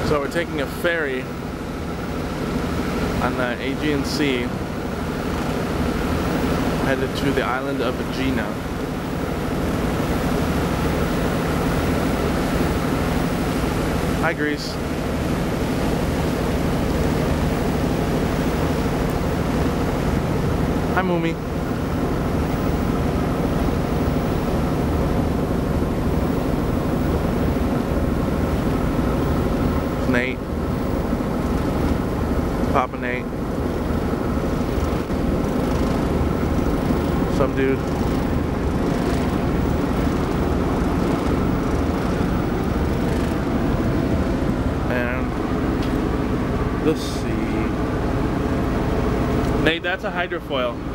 So we're taking a ferry on the Aegean Sea, headed to the island of Agea. Hi, Greece. Hi, Moomy. Nate. Papa Nate. Some dude. And the sea. Nate, that's a hydrofoil.